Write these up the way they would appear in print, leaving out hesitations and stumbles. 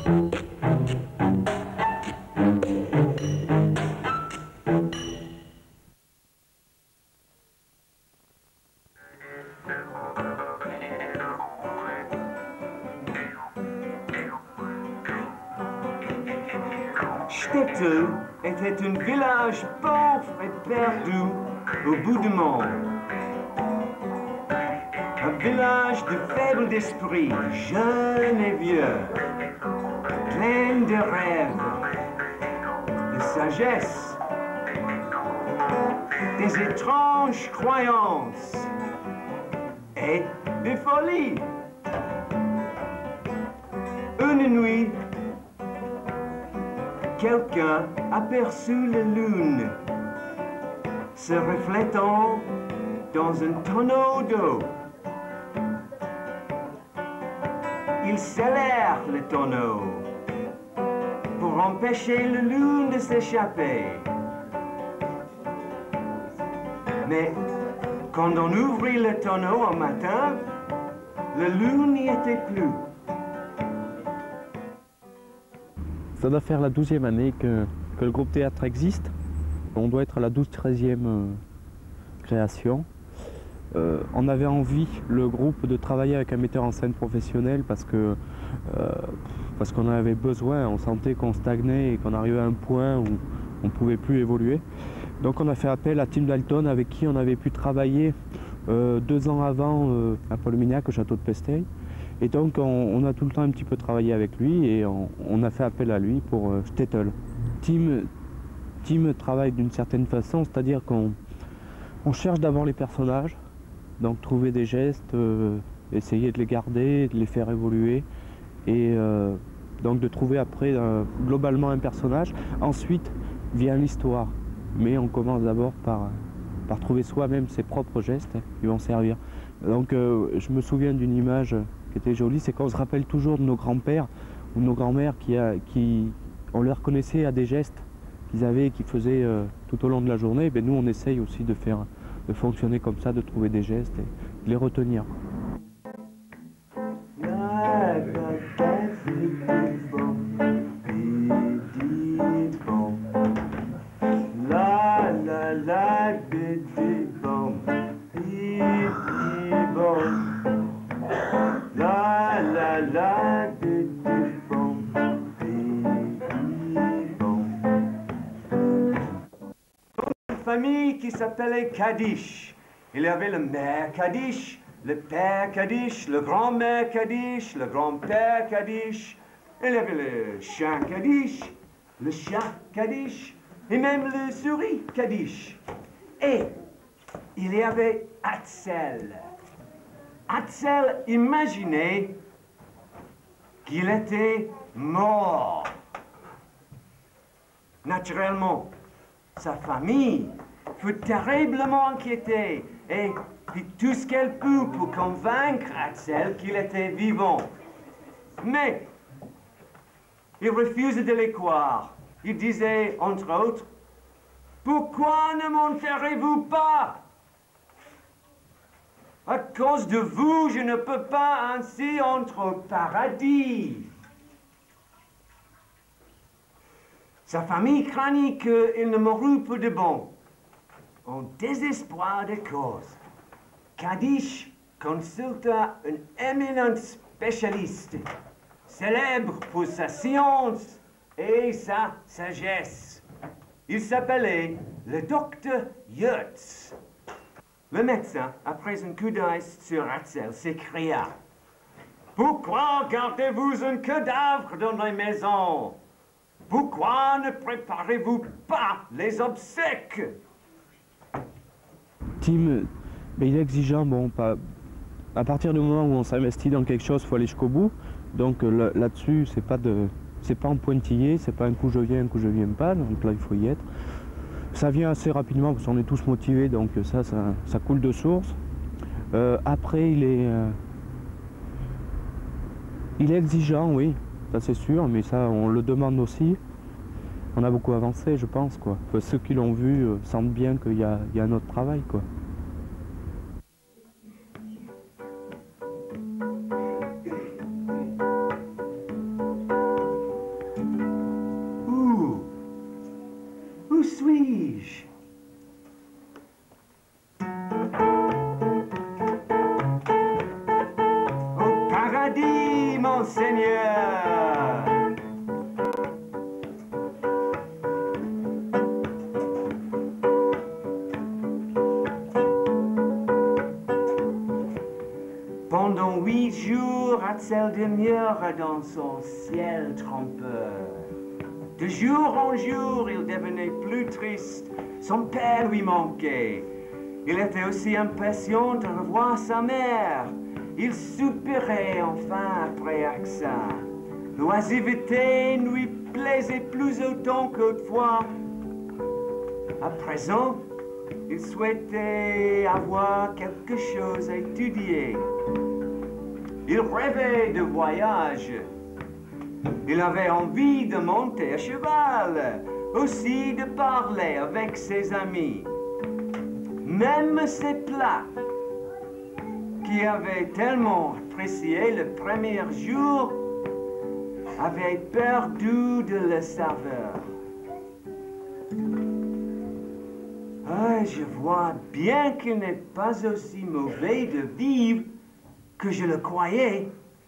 Stettel était un village pauvre et perdu au bout du monde. Un village de faibles d'esprit, jeunes et vieux, plein de rêves, de sagesse, des étranges croyances et de folie. Une nuit, quelqu'un aperçut la lune se reflétant dans un tonneau d'eau. Il scellèrent le tonneau pour empêcher la lune de s'échapper. Mais quand on ouvrit le tonneau au matin, la lune n'y était plus. Ça doit faire la 12e année que le groupe théâtre existe. On doit être à la 12-13e création. On avait envie, le groupe, de travailler avec un metteur en scène professionnel parce qu'on en avait besoin. On sentait qu'on stagnait et qu'on arrivait à un point où on ne pouvait plus évoluer. Donc on a fait appel à Tim Dalton avec qui on avait pu travailler 2 ans avant à Paul-Miniac au château de Pesteil. Et donc on a tout le temps un petit peu travaillé avec lui et on a fait appel à lui pour Stettel. Tim travaille d'une certaine façon, c'est-à-dire qu'on cherche d'abord les personnages, donc trouver des gestes, essayer de les garder, de les faire évoluer et donc de trouver après globalement un personnage. Ensuite vient l'histoire, mais on commence d'abord par trouver soi-même ses propres gestes qui vont servir. Donc je me souviens d'une image qui était jolie, c'est qu'on se rappelle toujours de nos grands-pères ou nos grands-mères qui on les reconnaissait à des gestes qu'ils avaient et qu'ils faisaient tout au long de la journée. Ben, nous on essaye aussi de fonctionner comme ça, de trouver des gestes et de les retenir. Famille qui s'appelait Kadish. Il y avait le mère Kadish, le père Kadish, le grand-mère Kadish, le grand-père Kadish. Il y avait le chien Kadish, le chat Kadish et même le souris Kadish. Et il y avait Hatzel. Hatzel imaginait qu'il était mort. Naturellement, sa famille fut terriblement inquiétée et fit tout ce qu'elle put pour convaincre Hatzel qu'il était vivant. Mais il refusait de les croire. Il disait, entre autres, « Pourquoi ne m'enterrez-vous pas? À cause de vous, je ne peux pas ainsi entrer au paradis. » Sa famille craignit qu'il ne mourût pour de bon. En désespoir de cause, Kadish consulta un éminent spécialiste, célèbre pour sa science et sa sagesse. Il s'appelait le docteur Yurtz. Le médecin, après un coup d'œil sur Hatzel, s'écria « Pourquoi gardez-vous un cadavre dans les maisons? Pourquoi ne préparez-vous pas les obsèques ?» Tim, il est exigeant, bon, pas, à partir du moment où on s'investit dans quelque chose, il faut aller jusqu'au bout. Donc là-dessus, c'est pas en pointillé, c'est pas un coup je viens, un coup je viens pas, donc là il faut y être. Ça vient assez rapidement parce qu'on est tous motivés, donc ça coule de source. Après, il est exigeant, oui, ça c'est sûr, mais ça on le demande aussi. On a beaucoup avancé, je pense, quoi. Enfin, ceux qui l'ont vu sentent bien qu'il y a un autre travail, quoi. mon Seigneur. Pendant 8 jours, Hatzel demeura dans son ciel trompeur. De jour en jour, il devenait plus triste. Son père lui manquait. Il était aussi impatient de revoir sa mère. Il soupirait enfin après Aksa. L'oisiveté ne lui plaisait plus autant qu'autrefois. À présent, il souhaitait avoir quelque chose à étudier. Il rêvait de voyage. Il avait envie de monter à cheval, aussi de parler avec ses amis. Même ses plats, qui avaient tellement apprécié le premier jour, avaient perdu de la saveur. Ah, je vois bien qu'il n'est pas aussi mauvais de vivre que je le croyais.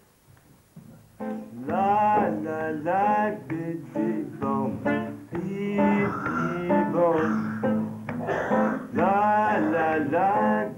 La la la di di bom, di di bom. La la la